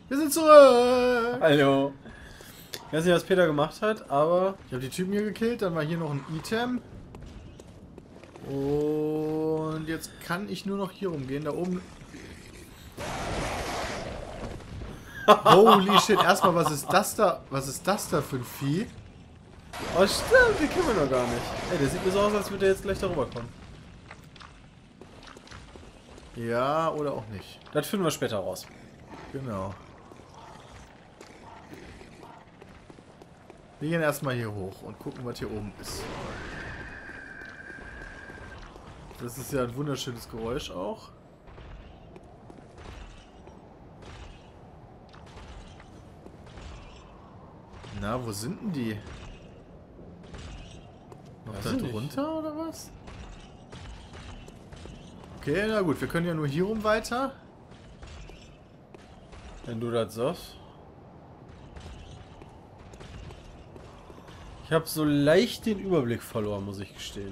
Wir sind zurück! Hallo. Ich weiß nicht, was Peter gemacht hat, aber... Ich habe die Typen hier gekillt, dann war hier noch ein Item. Und jetzt kann ich nur noch hier rumgehen, da oben. Holy shit, erstmal, was ist das da? Was ist das da für ein Vieh? Oh stimmt, den kennen wir noch gar nicht. Ey, der sieht mir so aus, als würde er jetzt gleich darüber kommen. Ja, oder auch nicht. Das finden wir später raus. Genau. Wir gehen erstmal hier hoch und gucken, was hier oben ist. Das ist ja ein wunderschönes Geräusch auch. Na, wo sind denn die? Noch Weiß da ich nicht. drunter oder was? Okay, na gut, wir können ja nur hier rum weiter. Wenn du das sagst. Ich habe so leicht den Überblick verloren, muss ich gestehen.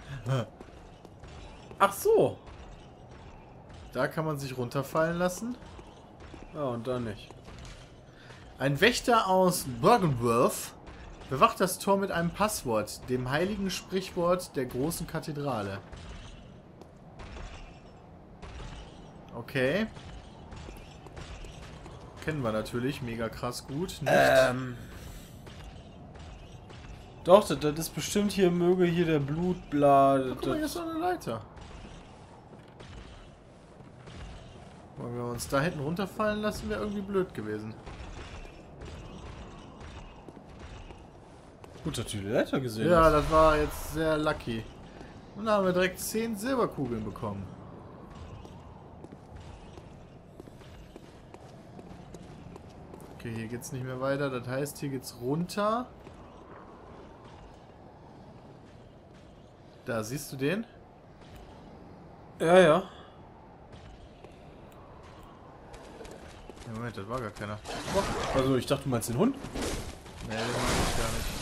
Ach so. Da kann man sich runterfallen lassen. Ja, und da nicht. Ein Wächter aus Byrgenworth bewacht das Tor mit einem Passwort, dem heiligen Sprichwort der großen Kathedrale. Okay. Kennen wir natürlich, mega krass gut. Nicht. Doch, das ist bestimmt hier, möge hier der Blutblad. Guck mal, hier ist noch eine Leiter. Wollen wir uns da hinten runterfallen lassen, wäre irgendwie blöd gewesen. Gut, dass du die Leiter gesehen Ja, hast. das war jetzt sehr lucky. Und da haben wir direkt 10 Silberkugeln bekommen. Okay, hier geht's nicht mehr weiter. Das heißt, hier geht's runter. Da, siehst du den? Ja, ja. Ja, Moment, das war gar keiner. Also, ich dachte, du meinst den Hund? Nee, den meine ich gar nicht.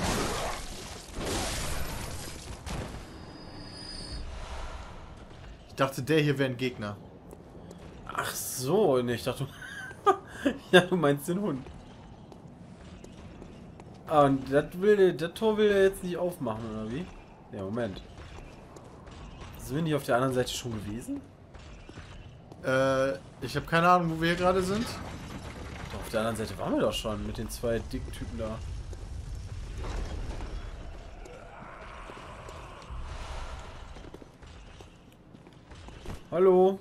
Ich dachte, der hier wäre ein Gegner. Ach so, nee, ich dachte, ja, du meinst den Hund. Ah, und das Tor will er jetzt nicht aufmachen, oder wie? Ja, Moment. Sind wir nicht auf der anderen Seite schon gewesen? Ich habe keine Ahnung, wo wir hier gerade sind. Doch, auf der anderen Seite waren wir doch schon mit den zwei dicken Typen da. Hallo?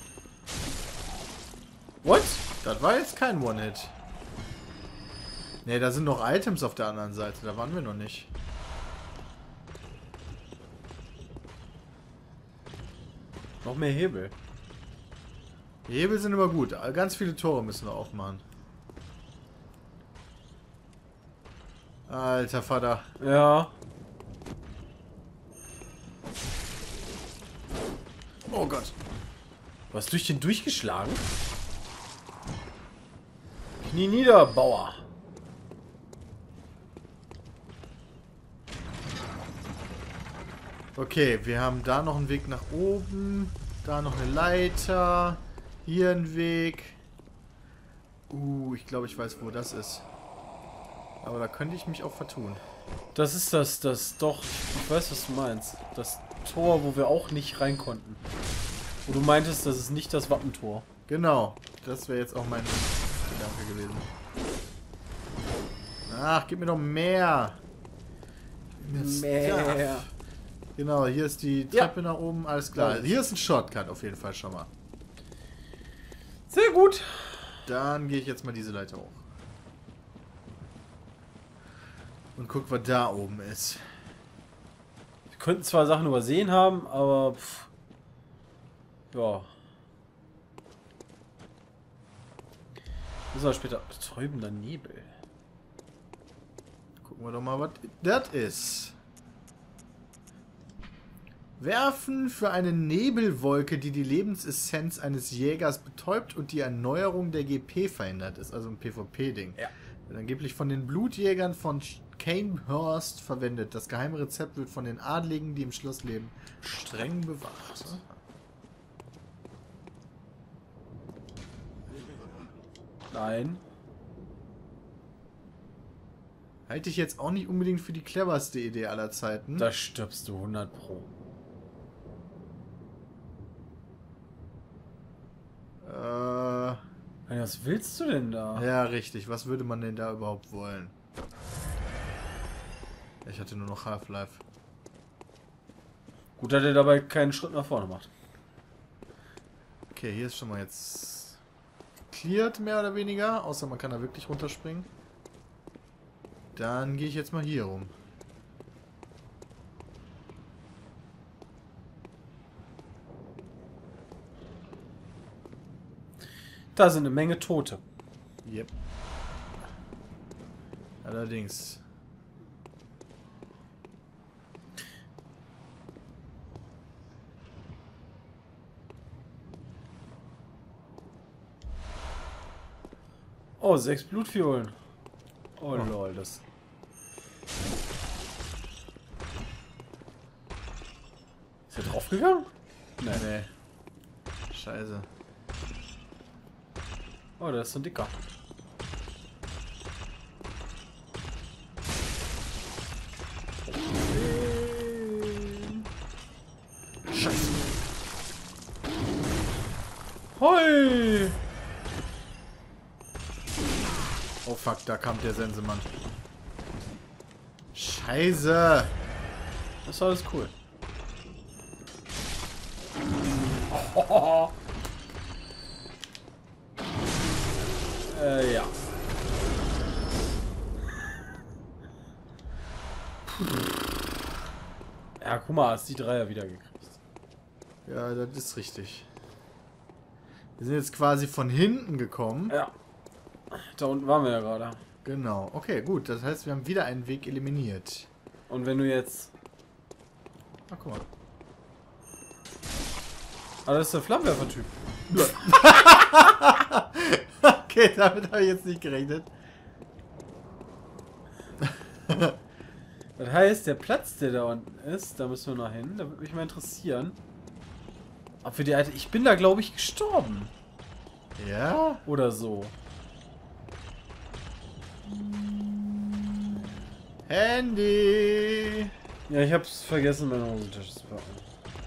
What? Das war jetzt kein One-Hit. Ne, da sind noch Items auf der anderen Seite. Da waren wir noch nicht. Noch mehr Hebel. Die Hebel sind immer gut. Ganz viele Tore müssen wir aufmachen. Alter Vater. Ja. Oh Gott. Du hast durch den durchgeschlagen? Knie nieder, Bauer. Okay, wir haben da noch einen Weg nach oben. Da noch eine Leiter. Hier ein Weg. Ich glaube, ich weiß, wo das ist. Aber da könnte ich mich auch vertun. Das ist doch, ich weiß, was du meinst. Das Tor, wo wir auch nicht rein konnten. Wo du meintest, das ist nicht das Wappentor. Genau. Das wäre jetzt auch mein Gedanke gewesen. Ach, gib mir doch mehr. Mehr. Genau, hier ist die Treppe nach oben. Alles klar. Hier ist ein Shortcut auf jeden Fall schon mal. Sehr gut. Dann gehe ich jetzt mal diese Leiter hoch. Und guck, was da oben ist. Wir könnten zwar Sachen übersehen haben, aber ja. Müssen wir später. Betäubender Nebel. Gucken wir doch mal, was das ist. Werfen für eine Nebelwolke, die die Lebensessenz eines Jägers betäubt und die Erneuerung der GP verhindert. Ist also ein PvP-Ding. Ja. Wird angeblich von den Blutjägern von Canehurst verwendet. Das geheime Rezept wird von den Adligen, die im Schloss leben, streng bewacht. Nein. Halte ich jetzt auch nicht unbedingt für die cleverste Idee aller Zeiten. Da stirbst du 100 Pro. Was willst du denn da? Ja, richtig. Was würde man denn da überhaupt wollen? Ich hatte nur noch Half-Life. Gut, dass er dabei keinen Schritt nach vorne macht. Okay, hier ist schon mal jetzt cleared, mehr oder weniger. Außer man kann da wirklich runterspringen. Dann gehe ich jetzt mal hier rum. Da sind eine Menge Tote. Yep. Allerdings. Oh, 6 Blutviolen. Oh, lol, das... Ist er draufgegangen? Nee. Scheiße. Oh, da ist so ein dicker. Scheiße. Hoi! Oh fuck, da kam der Sensemann. Scheiße. Das ist alles cool. Oh. Ja. Ja, guck mal, hast die Dreier wieder gekriegt. Ja, das ist richtig. Wir sind jetzt quasi von hinten gekommen. Ja. Da unten waren wir ja gerade. Genau. Okay, gut. Das heißt, wir haben wieder einen Weg eliminiert. Und wenn du jetzt... Ah, guck mal. Ah, das ist der Flammenwerfer-Typ. Okay, damit habe ich jetzt nicht gerechnet. Das heißt, der Platz, der da unten ist, da müssen wir noch hin. Da würde mich mal interessieren. Ob wir die alte... Ich bin da, glaube ich, gestorben. Ja? Oder so. Handy! Ja, ich hab's vergessen, meine Hosentasche zu packen.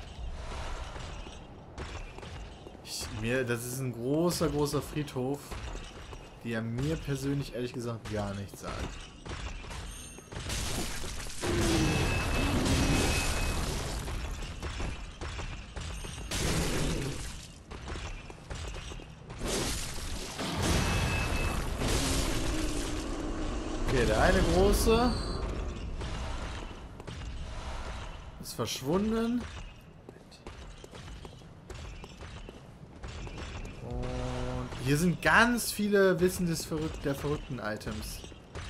Das ist ein großer, großer Friedhof, der mir persönlich ehrlich gesagt gar nichts sagt. Okay, der eine große ist verschwunden. Und hier sind ganz viele Wissen der verrückten Items.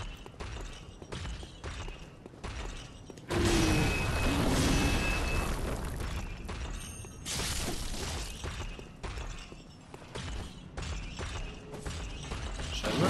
Scheiße.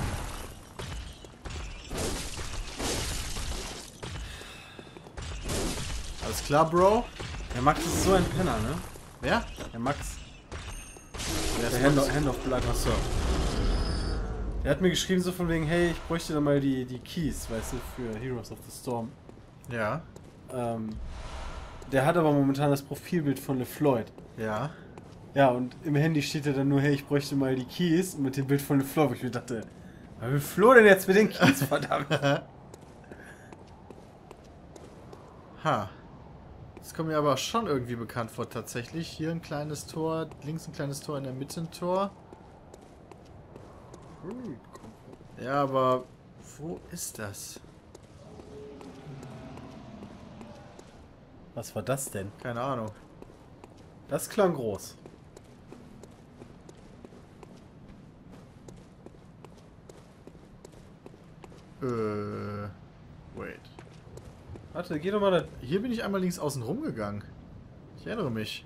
Alles klar, Bro. Der Max ist so ein Penner, ne? Wer? Der Max. Wer Der ist Hand of Blood. Achso. Der hat mir geschrieben so von wegen, hey, ich bräuchte da mal die Keys, weißt du, für Heroes of the Storm. Ja. Der hat aber momentan das Profilbild von LeFloid. Ja. Ja, und im Handy steht ja dann nur, hey, ich bräuchte mal die Keys mit dem Bild von LeFloid, wo ich mir dachte, was will Flo denn jetzt mit den Keys, verdammt? Ha. Das kommt mir aber schon irgendwie bekannt vor, tatsächlich. Hier ein kleines Tor, links ein kleines Tor, in der Mitte ein Tor. Ja, aber wo ist das? Was war das denn? Keine Ahnung. Das klang groß. Wait. Warte, geh doch mal da. Hier bin ich einmal links außen rum gegangen. Ich erinnere mich.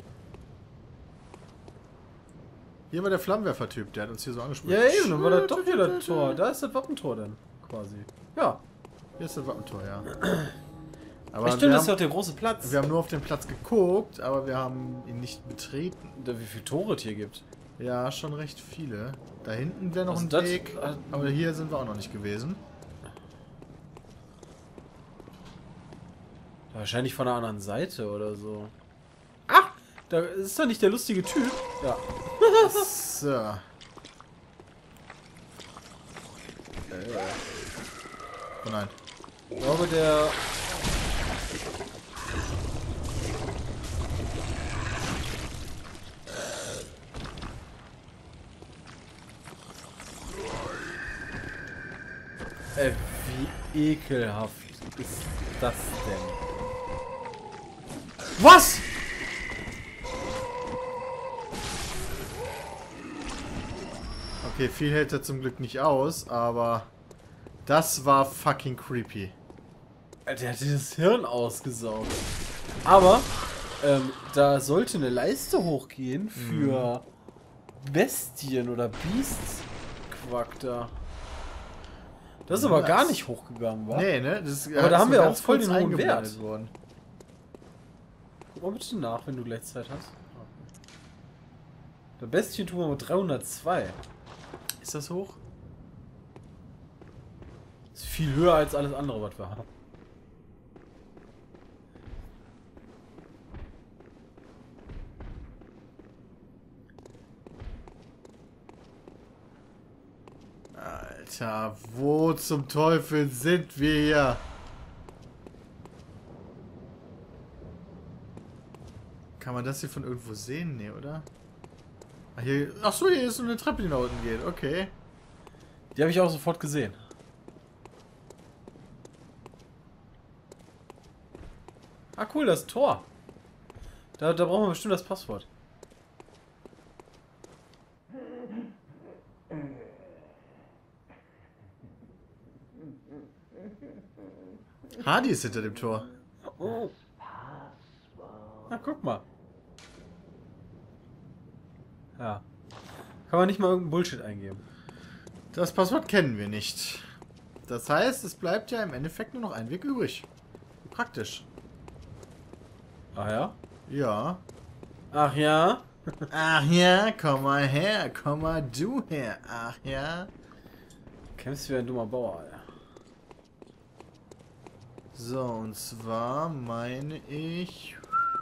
Hier war der Flammenwerfer-Typ, der hat uns hier so angesprochen. Ja, eben, dann war das doch wieder das Tor. Da ist das Wappentor dann, quasi. Ja. Hier ist das Wappentor, ja. Aber Stimmt, wir das ist haben, doch der große Platz. wir haben nur auf den Platz geguckt, aber wir haben ihn nicht betreten. Wie viele Tore es hier gibt. Ja, schon recht viele. Da hinten wäre noch Also ein das- Weg. Aber hier sind wir auch noch nicht gewesen. Wahrscheinlich von der anderen Seite oder so. Ach! Da ist doch nicht der lustige Typ. Ja. So. Oh nein. Ich glaube, der... wie ekelhaft ist das denn? Was? Okay, viel hält er zum Glück nicht aus, aber das war fucking creepy. Der hat dir das Hirn ausgesaugt. Aber da sollte eine Leiste hochgehen für Bestien oder Beasts-Quack da. Das ist aber gar nicht hochgegangen, wa? Nee, ne? Das aber da haben wir auch voll kurz den hohen Wert. eingeblendet worden. Guck mal bitte nach, wenn du gleich Zeit hast. Der Bestien tun wir mit 302. Ist das hoch? Ist viel höher als alles andere, was wir haben. Alter, wo zum Teufel sind wir hier? Kann man das hier von irgendwo sehen? Nee, oder? Ach so, hier ist so eine Treppe, die nach unten geht. Okay. Die habe ich auch sofort gesehen. Ah cool, das Tor. Da brauchen wir bestimmt das Passwort. Hardy ist hinter dem Tor. Oh. Na, guck mal. Ja. Kann man nicht mal irgendeinen Bullshit eingeben. Das Passwort kennen wir nicht. Das heißt, es bleibt ja im Endeffekt nur noch ein Weg übrig. Praktisch. Ach ja? Ja. Ach ja? Ach ja, komm mal her, komm mal du her. Ach ja. Kämpfst wie ein dummer Bauer, Alter. So, und zwar meine ich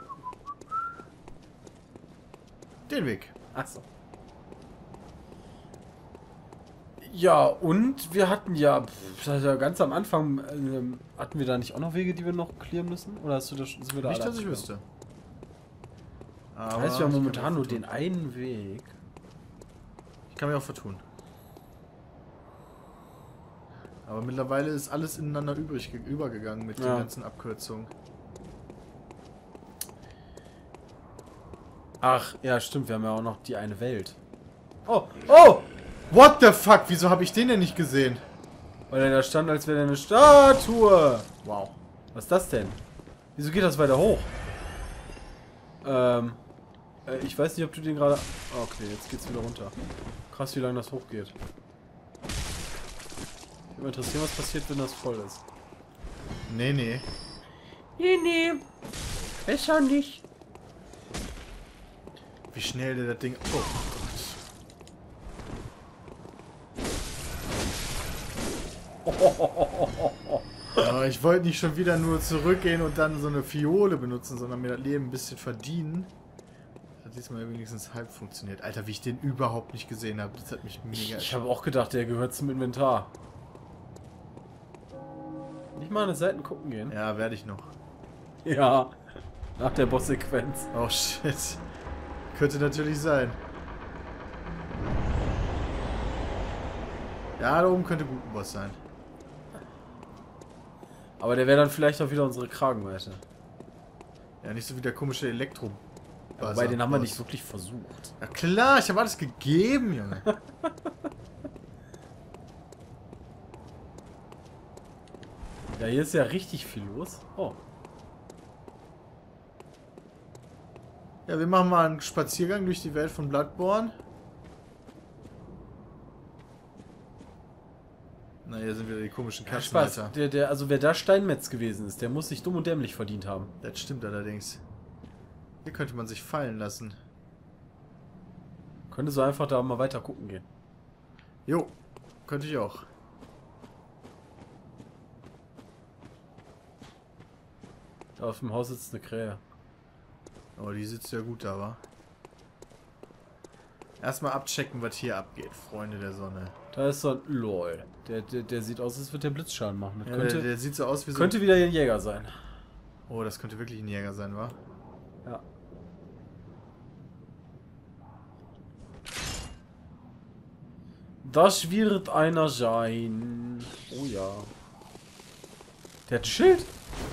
den Weg. Achso. Ja, und wir hatten ja ganz am Anfang, hatten wir da nicht auch noch Wege, die wir noch clearen müssen? Oder hast du das, sind wir da Nicht, alle dass ich abgegangen? wüsste. Das heißt, wir haben ich kann momentan mich nur auch den vertun. einen Weg. Ich kann mich auch vertun. Aber mittlerweile ist alles ineinander übergegangen mit den ganzen Abkürzungen. Ach, ja, stimmt, wir haben ja auch noch die eine Welt. Oh, oh! What the fuck? Wieso habe ich den denn nicht gesehen? Weil er da stand, als wäre eine Statue. Wow. Was ist das denn? Wieso geht das weiter hoch? Ich weiß nicht, ob du den gerade... Okay, jetzt geht's wieder runter. Krass, wie lange das hochgeht. Ich würde mich interessieren, was passiert, wenn das voll ist. Nee, nee. Nee. Besser nicht. Wie schnell der das Ding... Oh Gott. Aber ich wollte nicht schon wieder nur zurückgehen und dann so eine Fiole benutzen, sondern mir das Leben ein bisschen verdienen. Das hat diesmal wenigstens halb funktioniert. Alter, wie ich den überhaupt nicht gesehen habe. Das hat mich mega... Ich habe auch gedacht, der gehört zum Inventar. Nicht mal an die Seiten gucken gehen. Ja, werde ich noch. Ja. Nach der Bosssequenz. Oh shit. Könnte natürlich sein. Ja, da oben könnte gut ein Boss sein. Aber der wäre dann vielleicht auch wieder unsere Kragenweite. Ja, nicht so wie der komische Elektro. Wobei, den haben wir nicht wirklich versucht. Ja klar, ich habe alles gegeben, Junge. Ja, hier ist ja richtig viel los. Oh. Ja, wir machen mal einen Spaziergang durch die Welt von Bloodborne. Na, hier sind wieder die komischen Ja, Spaß. Kassenleiter. Also wer da Steinmetz gewesen ist, der muss sich dumm und dämlich verdient haben. Das stimmt allerdings. Hier könnte man sich fallen lassen. Könnte so einfach da mal weiter gucken gehen. Jo, könnte ich auch. Da auf dem Haus sitzt eine Krähe. Aber die sitzt ja gut da, wa? Erstmal abchecken, was hier abgeht, Freunde der Sonne. Da ist so ein LOL. Der sieht aus, als würde der Blitzschaden machen. Das Ja, könnte, der sieht so aus wie so... könnte wieder ein Jäger sein. Oh, das könnte wirklich ein Jäger sein, wa? Ja. Das wird einer sein. Oh ja. Der hat ein Schild.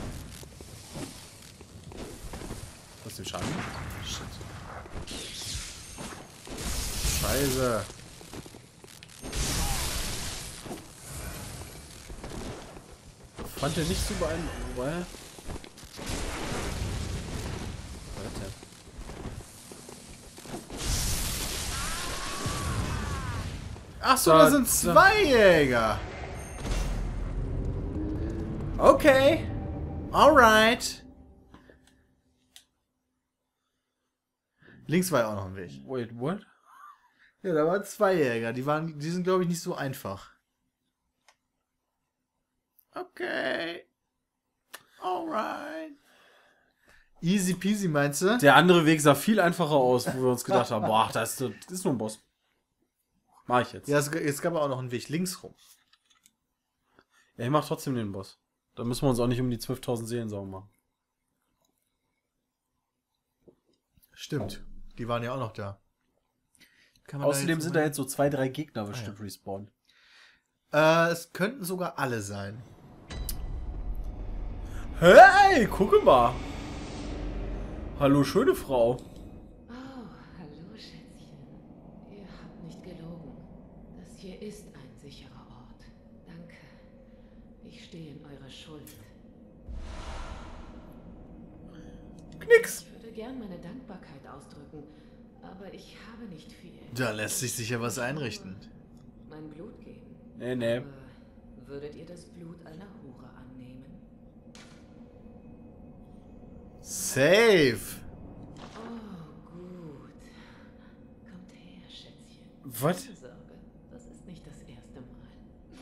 Was ist denn Schaden? Shit. Scheiße. Fand er nicht so beeindruckend. Warte. Ach so, da sind 2 Jäger. Okay. Alright. Links war ja auch noch ein Weg. Wait, what? Ja, da waren 2 Jäger. Die sind, glaube ich, nicht so einfach. Okay. Alright. Easy peasy, meinst du? Der andere Weg sah viel einfacher aus, wo wir uns gedacht haben, boah, das ist nur ein Boss. Mach ich jetzt. Ja, es gab auch noch einen Weg links rum. Ja, ich mach trotzdem den Boss. Da müssen wir uns auch nicht um die 12.000 Seelen Sorgen machen. Stimmt. Die waren ja auch noch da. Außerdem sind da jetzt so 2, 3 Gegner bestimmt respawnen. Es könnten sogar alle sein. Hey, gucke mal. Hallo, schöne Frau. Oh, hallo, Schätzchen. Ihr habt nicht gelogen. Das hier ist ein sicherer Ort. Danke. Ich stehe in eurer Schuld. Nix. Ich würde gern meine Dankbarkeit ausdrücken, aber ich habe nicht viel. Da lässt sich sicher was einrichten. Mein Blut geben. Nee. Würdet ihr das Blut einer Hure annehmen? Safe. Oh, gut. Kommt her, Schätzchen. Was? Keine Sorge, das ist nicht das erste Mal.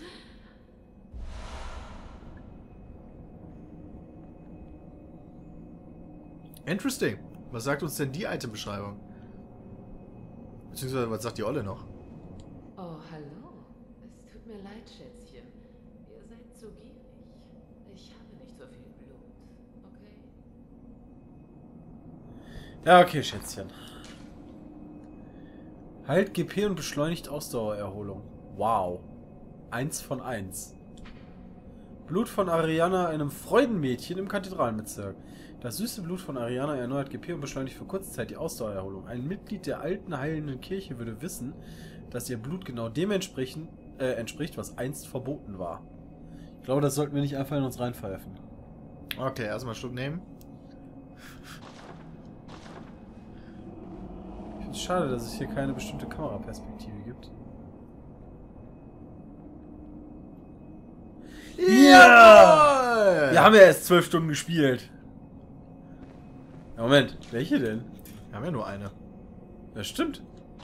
Interesting. Was sagt uns denn die Item-Beschreibung? Beziehungsweise, was sagt die Olle noch? Oh, hallo. Es tut mir leid, Schätzchen. Ihr seid zu gierig. Ich habe nicht so viel Blut. Okay? Ja, okay, Schätzchen. Halt GP und beschleunigt Ausdauererholung. Wow. 1 von 1. Blut von Ariana, einem Freudenmädchen im Kathedralenbezirk. Das süße Blut von Ariana erneuert GP und beschleunigt für kurze Zeit die Ausdauererholung. Ein Mitglied der alten heilenden Kirche würde wissen, dass ihr Blut genau dem entspricht, was einst verboten war. Ich glaube, das sollten wir nicht einfach in uns reinpfeifen. Okay, erstmal einen Schluck nehmen. Ich finde es schade, dass es hier keine bestimmte Kameraperspektive gibt. Ja! Wir haben ja erst 12 Stunden gespielt. Ja, Moment, welche denn? Wir haben ja nur eine. Ja, stimmt.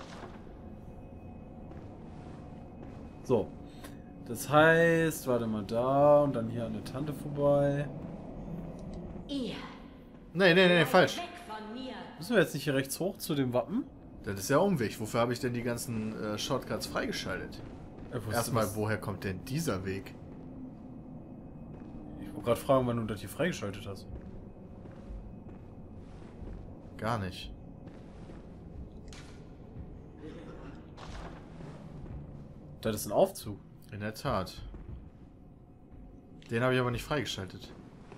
So. Das heißt, warte mal da und dann hier an der Tante vorbei. Ihr. Nee, falsch. Weg von mir. Müssen wir jetzt nicht hier rechts hoch zu dem Wappen? Das ist ja Umweg. Wofür habe ich denn die ganzen Shortcuts freigeschaltet? Erstmal, woher kommt denn dieser Weg? Ich wollte gerade fragen, wann du das hier freigeschaltet hast. Gar nicht. Das ist ein Aufzug. In der Tat. Den habe ich aber nicht freigeschaltet.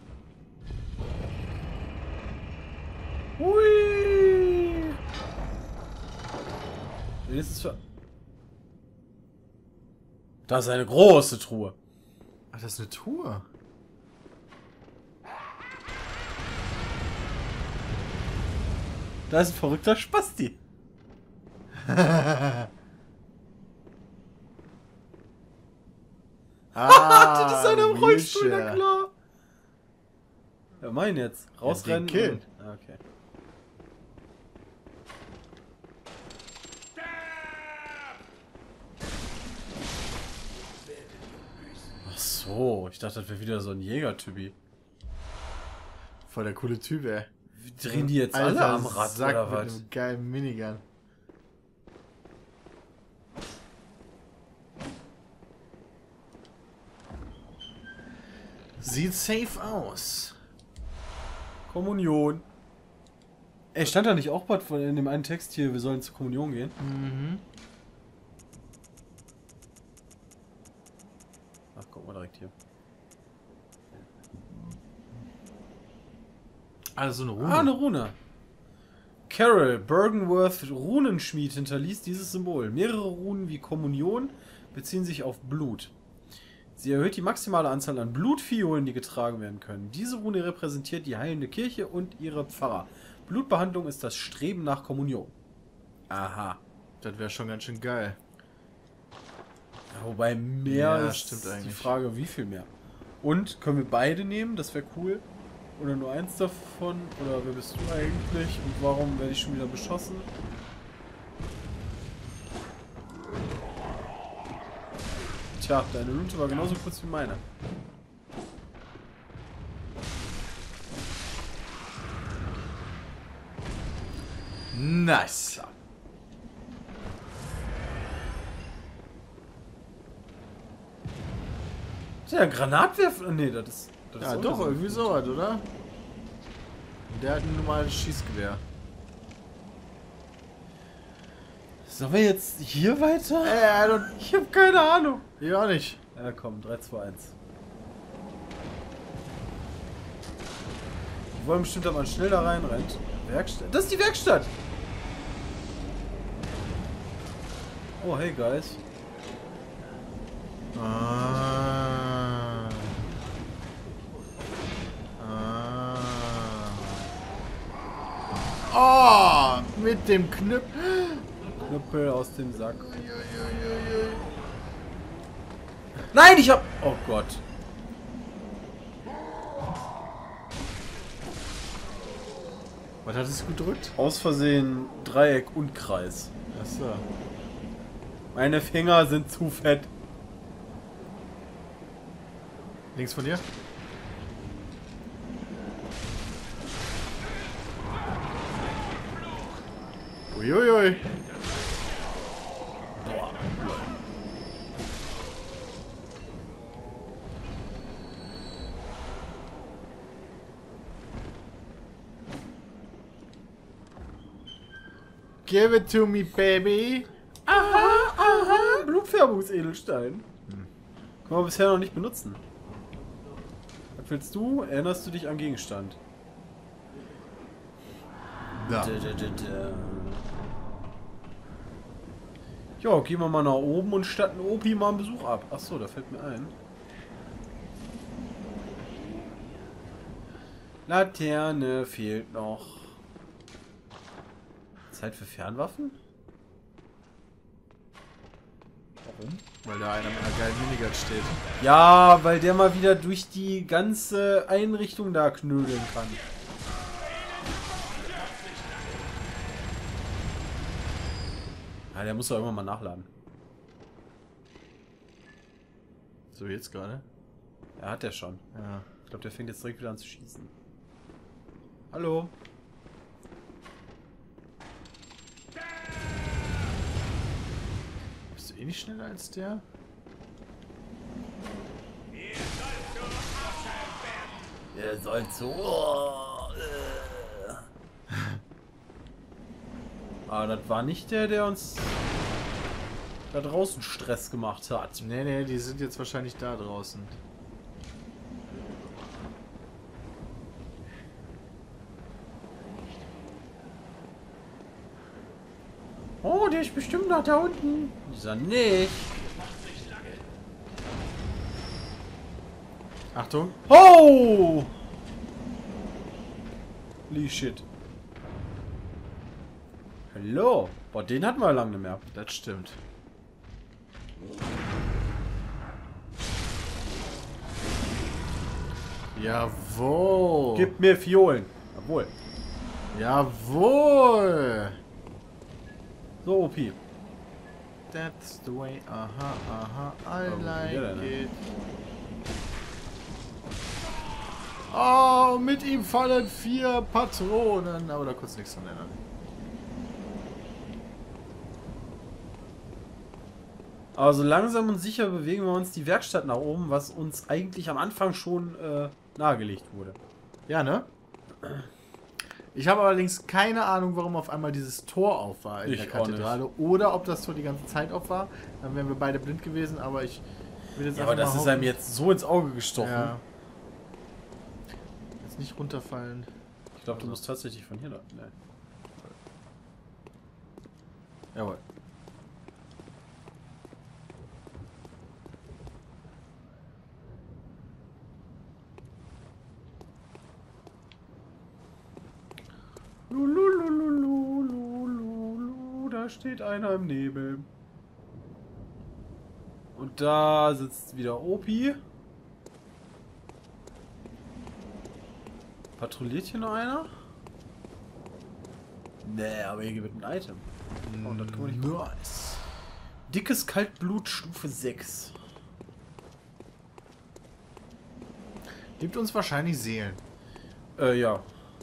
Hui! Wenigstens für... Das ist eine große Truhe. Ach, das ist eine Tour. Da ist ein verrückter Spasti. Das ist einer im Rollstuhl, na klar. Ja, mein jetzt. Rausrennen. killen. Okay. so, ich dachte, das wäre wieder so ein Jäger-Typi. Voll der coole Typ, ey. Drehen die jetzt Alter, alle am Rad Sack oder mit was? einem geilen Minigun. Sieht safe aus. Kommunion. Ey, stand da nicht auch was in dem einen Text hier, wir sollen zur Kommunion gehen? Mhm. Ach, guck mal direkt hier. Also eine Rune. Ah, eine Rune. Carol Bergenworth Runenschmied hinterließ dieses Symbol. Mehrere Runen wie Kommunion beziehen sich auf Blut. Sie erhöht die maximale Anzahl an Blutfiolen, die getragen werden können. Diese Rune repräsentiert die heilende Kirche und ihre Pfarrer. Blutbehandlung ist das Streben nach Kommunion. Aha. Das wäre schon ganz schön geil. Ja, wobei mehr Ja, ist stimmt die eigentlich. Frage, wie viel mehr. Und können wir beide nehmen? Das wäre cool. Oder nur eins davon? Oder wer bist du eigentlich? Und warum werde ich schon wieder beschossen? Tja, deine Lunte war genauso kurz wie meine. Nice. Tja, ein Granatwerfer. Nee, das ist Ja, auch doch, so. irgendwie sowas, oder? Der hat ein normales Schießgewehr. Sollen wir jetzt hier weiter? I Ich habe keine Ahnung. ja auch nicht. Ja, komm, 3, 2, 1. Wir wollen bestimmt, dass man schnell da reinrennt. Werkstatt. Das ist die Werkstatt! Oh, hey, guys. Ah. Ah. Oh, mit dem Knüppel. Knüppel aus dem Sack. Nein, ich hab... Oh Gott. Was hattest du gedrückt? Aus Versehen Dreieck und Kreis. Achso. Meine Finger sind zu fett. Links von dir? Uiuiui. Give it to me, baby. Aha, aha. Blutfärbungsedelstein. Können wir bisher noch nicht benutzen. Was willst du? Erinnerst du dich am Gegenstand? Da. Ja, gehen wir mal nach oben und statten Opi mal einen Besuch ab. Achso, da fällt mir ein. Laterne fehlt noch. Zeit für Fernwaffen? Warum? Weil da einer mit einer geilen Minigun steht. Ja, weil der mal wieder durch die ganze Einrichtung da knödeln kann. Ja, der muss doch irgendwann mal nachladen. So, jetzt gerade? Ja, hat der schon. Ja. Ich glaube, der fängt jetzt direkt wieder an zu schießen. Hallo? Bist du eh nicht schneller als der? Er soll so. Aber das war nicht der, der uns da draußen Stress gemacht hat. Nee, nee, die sind jetzt wahrscheinlich da draußen. Oh, der ist bestimmt noch da unten. Dieser nicht. Achtung. Oh! Holy shit. Hallo. Boah, den hatten wir lange nicht mehr. Das stimmt. Jawohl. Gib mir Fiolen. Jawohl. Jawohl. So, OP. That's the way. Aha, aha. I Oh, like ja, ne? it. Oh, mit ihm fallen 4 Patronen. Aber da kurz nichts dran ändern. Aber so langsam und sicher bewegen wir uns die Werkstatt nach oben, was uns eigentlich am Anfang schon nahegelegt wurde. Ja, ne? Ich habe allerdings keine Ahnung, warum auf einmal dieses Tor auf war in der Kathedrale. Oder ob das Tor die ganze Zeit auf war. Dann wären wir beide blind gewesen, aber ich will jetzt ja, aber das ist einem jetzt so ins Auge gestochen. Ja. Jetzt nicht runterfallen. Ich glaube, du musst tatsächlich von hier da. Nee. Jawohl. Da steht einer im Nebel. Und da sitzt wieder Opi. Patrouilliert hier noch einer? Nee, aber hier wird ein Item. Und das kann man nicht gucken. Nice. Dickes Kaltblut Stufe 6. Gibt uns wahrscheinlich Seelen. Ja.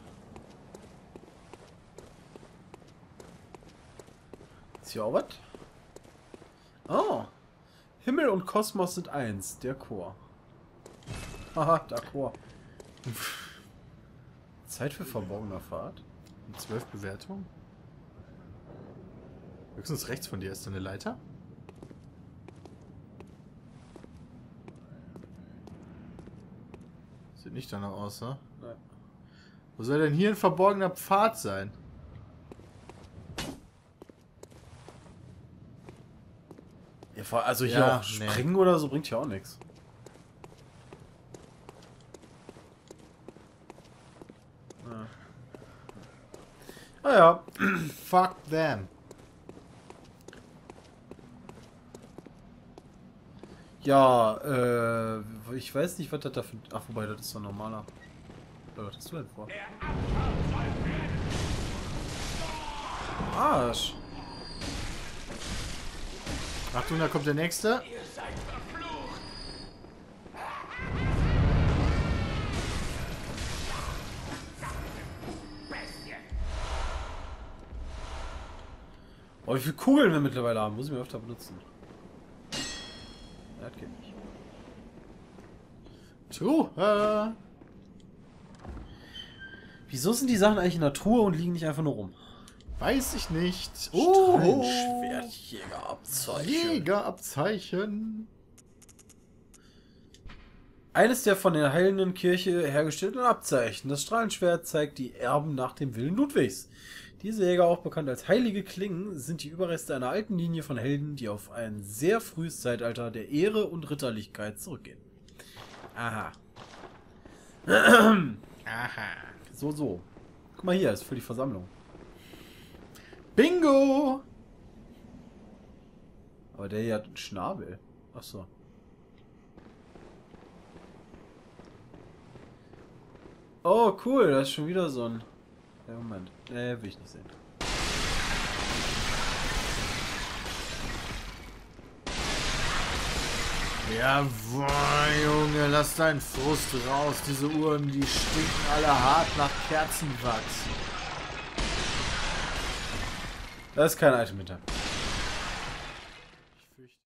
Ist hier auch was? Oh. Himmel und Kosmos sind eins. Der Chor. Haha, der Chor. Zeit für verborgener Fahrt. 12 Bewertungen. Höchstens rechts von dir ist da eine Leiter. Sieht nicht danach aus, ne? Nein. Wo soll denn hier ein verborgener Pfad sein? Ja, also hier Ja, auch springen oder so bringt ja auch nichts. Ah ja. Fuck them. Ja, ich weiß nicht, was das da für... Ach, wobei, das ist doch ein normaler. Was hast du denn vor? Arsch. Achtung, da kommt der nächste. Oh, wie viele Kugeln wir mittlerweile haben. Muss ich mir öfter benutzen. Ja, das geht nicht. Truhe. Wieso sind die Sachen eigentlich in der Truhe und liegen nicht einfach nur rum? Weiß ich nicht. Schwertjägerabzeichen. Jägerabzeichen. Eines der von der heilenden Kirche hergestellten Abzeichen. Das Strahlenschwert zeigt die Erben nach dem Willen Ludwigs. Diese Jäger, auch bekannt als heilige Klingen, sind die Überreste einer alten Linie von Helden, die auf ein sehr frühes Zeitalter der Ehre und Ritterlichkeit zurückgehen. Aha. Aha. So. Guck mal hier, ist für die Versammlung. Bingo! Aber der hier hat einen Schnabel. Achso. Oh, cool, das ist schon wieder so ein... Ja, Moment. Will ich nicht sehen. Jawohl, Junge, lass deinen Frust raus. Diese Uhren, die stinken alle hart nach Kerzenwachs. Da ist kein Item hinter.